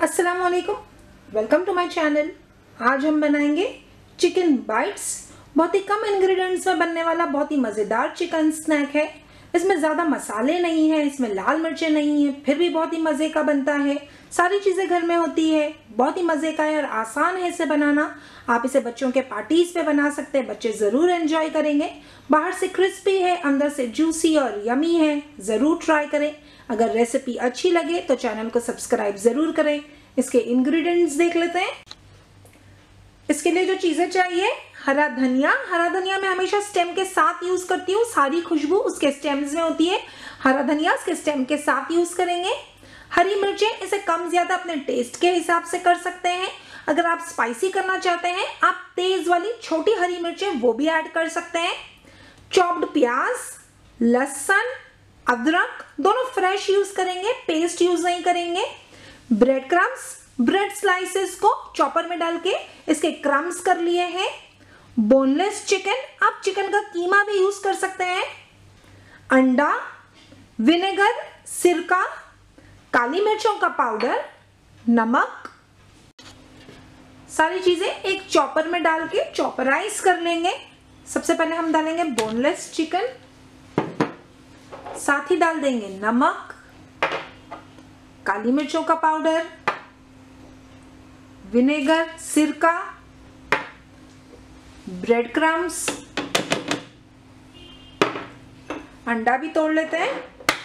अस्सलामुअलैकुम, welcome to my channel. आज हम बनाएंगे चिकन बाइट्स। बहुत ही कम इंग्रेडिएंट्स में बनने वाला बहुत ही मज़ेदार चिकन स्नैक है। इसमें ज़्यादा मसाले नहीं हैं, इसमें लाल मिर्चें नहीं हैं, फिर भी बहुत ही मज़े का बनता है। सारी चीज़ें घर में होती है, बहुत ही मज़े का है और आसान है इसे बनाना। आप इसे बच्चों के पार्टीज़ पे बना सकते हैं, बच्चे ज़रूर एंजॉय करेंगे। बाहर से क्रिस्पी है, अंदर से जूसी और यमी है, ज़रूर ट्राई करें। अगर रेसिपी अच्छी लगे तो चैनल को सब्सक्राइब ज़रूर करें। इसके इंग्रेडिएंट्स देख लेते हैं। इसके लिए जो चीज़ें चाहिए, हरा धनिया मैं हमेशा स्टेम के साथ यूज़ करती हूँ। सारी खुशबू उसके स्टेम्स में होती है। हरा धनिया उसके स्टेम के साथ यूज़ करेंगे। हरी मिर्चें, इसे कम ज़्यादा अपने टेस्ट के हिसाब से कर सकते हैं। अगर आप स्पाइसी करना चाहते हैं, आप तेज़ वाली छोटी हरी मिर्चें वो भी ऐड कर सकते हैं। चॉप्ड प्याज, लहसुन, अदरक दोनों फ्रेश यूज़ करेंगे, पेस्ट यूज़ नहीं करेंगे। ब्रेड क्रम्स, ब्रेड स्लाइसेस को चॉपर में डाल के इसके क्रम्स कर लिए हैं। बोनलेस चिकन, आप चिकन का कीमा भी यूज कर सकते हैं। अंडा, विनेगर, सिरका, काली मिर्चों का पाउडर, नमक, सारी चीजें एक चॉपर में डाल के चॉपराइज कर लेंगे। सबसे पहले हम डालेंगे बोनलेस चिकन, साथ ही डाल देंगे नमक, काली मिर्चों का पाउडर, विनेगर, सिरका, ब्रेड क्रम्स, अंडा भी तोड़ लेते हैं।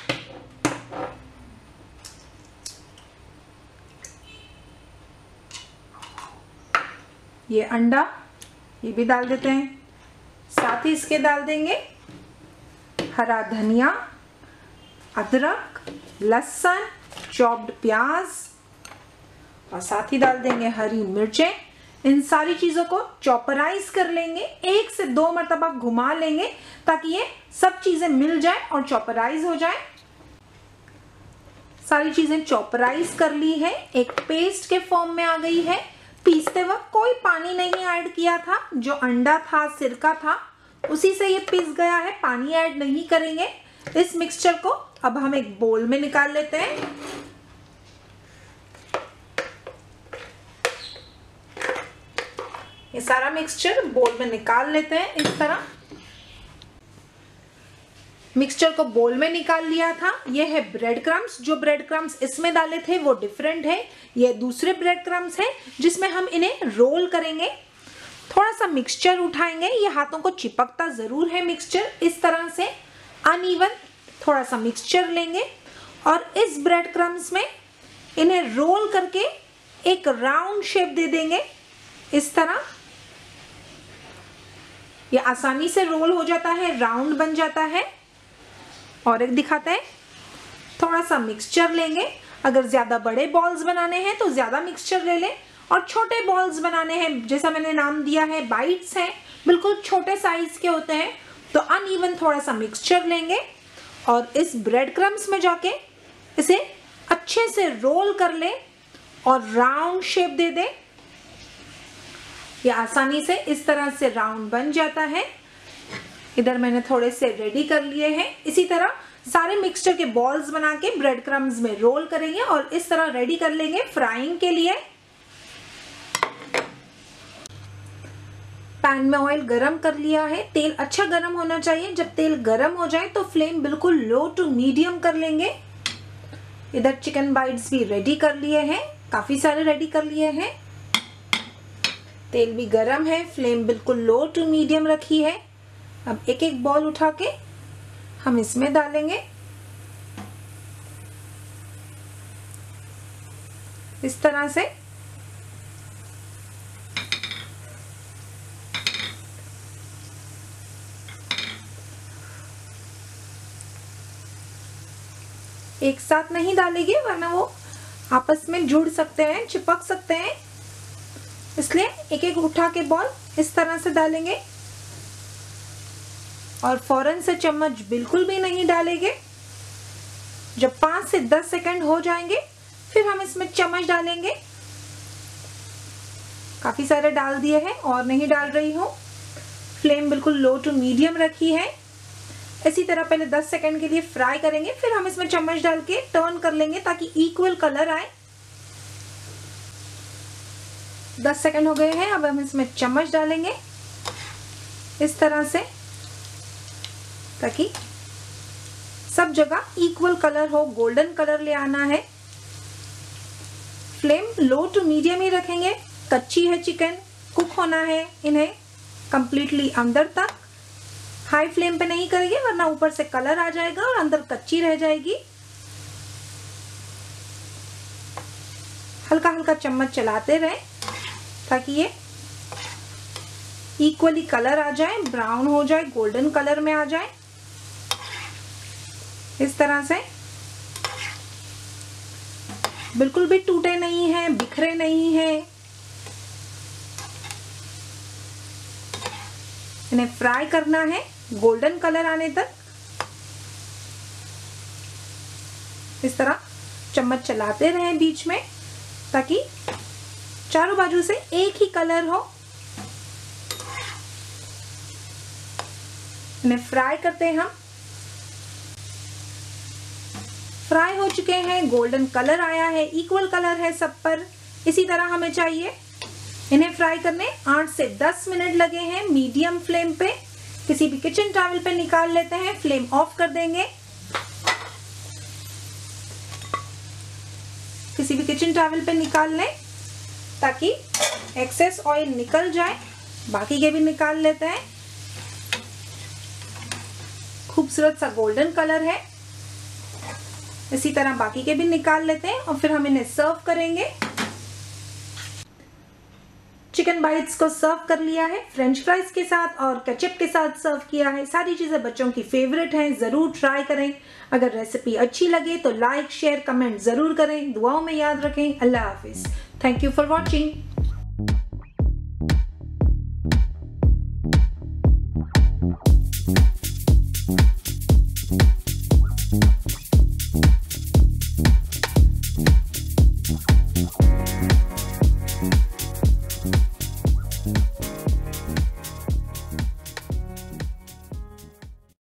ये अंडा ये भी डाल देते हैं। साथ ही इसके डाल देंगे हरा धनिया, अदरक, लहसुन, चॉप्ड प्याज और साथ ही डाल देंगे हरी मिर्चें। इन सारी चीजों को चॉपराइज कर लेंगे, 1 से 2 मरतबा घुमा लेंगे ताकि ये सब चीजें मिल जाए और चॉपराइज हो जाए। सारी चीजें चॉपराइज कर ली है, एक पेस्ट के फॉर्म में आ गई है। पीसते वक्त कोई पानी नहीं ऐड किया था, जो अंडा था, सिरका था, उसी से ये पिस गया है, पानी ऐड नहीं करेंगे। इस मिक्सचर को अब हम एक बोल में निकाल लेते हैं। ये सारा मिक्सचर बोल में निकाल लेते हैं। इस तरह मिक्सचर को बोल में निकाल लिया था। ये है ब्रेड क्रम्स। जो ब्रेड क्रम्स इसमें डाले थे वो डिफरेंट है, ये दूसरे ब्रेड क्रम्स है जिसमें हम इन्हें रोल करेंगे। थोड़ा सा मिक्सचर उठाएंगे, ये हाथों को चिपकता जरूर है मिक्सचर, इस तरह से अनइवन थोड़ा सा मिक्सचर लेंगे और इस ब्रेड क्रम्स में इन्हें रोल करके एक राउंड शेप दे देंगे। इस तरह ये आसानी से रोल हो जाता है, राउंड बन जाता है। और एक दिखाते हैं, थोड़ा सा मिक्सचर लेंगे। अगर ज़्यादा बड़े बॉल्स बनाने हैं तो ज़्यादा मिक्सचर ले लें, और छोटे बॉल्स बनाने हैं, जैसा मैंने नाम दिया है बाइट्स हैं, बिल्कुल छोटे साइज के होते हैं, तो अनइवन थोड़ा सा मिक्सचर लेंगे और इस ब्रेड क्रम्स में जाके इसे अच्छे से रोल कर लें और राउंड शेप दे दें। ये आसानी से इस तरह से राउंड बन जाता है। इधर मैंने थोड़े से रेडी कर लिए हैं। इसी तरह सारे मिक्सचर के बॉल्स बना के ब्रेड क्रम्स में रोल करेंगे और इस तरह रेडी कर लेंगे फ्राइंग के लिए। पैन में ऑयल गरम कर लिया है, तेल अच्छा गरम होना चाहिए। जब तेल गरम हो जाए तो फ्लेम बिल्कुल लो टू मीडियम कर लेंगे। इधर चिकन बाइट्स भी रेडी कर लिए हैं, काफी सारे रेडी कर लिए हैं। तेल भी गरम है, फ्लेम बिल्कुल लो टू मीडियम रखी है। अब एक एक बॉल उठा के हम इसमें डालेंगे। इस तरह से एक साथ नहीं डालेंगे वरना वो आपस में जुड़ सकते हैं, चिपक सकते हैं, इसलिए एक एक उठा के बॉल इस तरह से डालेंगे और फौरन से चम्मच बिल्कुल भी नहीं डालेंगे। जब 5 से 10 सेकंड हो जाएंगे फिर हम इसमें चम्मच डालेंगे। काफी सारे डाल दिए हैं और नहीं डाल रही हूँ। फ्लेम बिल्कुल लो टू मीडियम रखी है। इसी तरह पहले 10 सेकंड के लिए फ्राई करेंगे, फिर हम इसमें चम्मच डाल के टर्न कर लेंगे ताकि इक्वल कलर आए। 10 सेकंड हो गए हैं। अब हम इसमें चम्मच डालेंगे इस तरह से, ताकि सब जगह इक्वल कलर हो, गोल्डन कलर ले आना है। फ्लेम लो टू मीडियम ही रखेंगे। कच्ची है चिकन, कुक होना है इन्हें कंप्लीटली अंदर तक। हाई फ्लेम पे नहीं करेंगे वरना ऊपर से कलर आ जाएगा और अंदर कच्ची रह जाएगी। हल्का हल्का चम्मच चलाते रहें ताकि ये इक्वली कलर आ जाए, ब्राउन हो जाए, गोल्डन कलर में आ जाए। इस तरह से बिल्कुल भी टूटे नहीं हैं, बिखरे नहीं हैं। इन्हें फ्राई करना है गोल्डन कलर आने तक। इस तरह चम्मच चलाते रहें बीच में ताकि चारों बाजू से एक ही कलर हो। इन्हें फ्राई करते हैं हम। फ्राई हो चुके हैं, गोल्डन कलर आया है, इक्वल कलर है सब पर। इसी तरह हमें चाहिए। इन्हें फ्राई करने 8 से 10 मिनट लगे हैं मीडियम फ्लेम पे। किसी भी किचन टॉवल पे निकाल लेते हैं, फ्लेम ऑफ कर देंगे। किसी भी किचन टॉवल पे निकाल लें ताकि एक्सेस ऑयल निकल जाए। बाकी के भी निकाल लेते हैं। खूबसूरत सा गोल्डन कलर है। इसी तरह बाकी के भी निकाल लेते हैं और फिर हम इन्हें सर्व करेंगे। चिकन बाइट्स को सर्व कर लिया है, फ्रेंच फ्राइज के साथ और केचप के साथ सर्व किया है। सारी चीजें बच्चों की फेवरेट हैं, जरूर ट्राई करें। अगर रेसिपी अच्छी लगे तो लाइक, शेयर, कमेंट जरूर करें। दुआओं में याद रखें। अल्लाह हाफिज। Thank you for watching.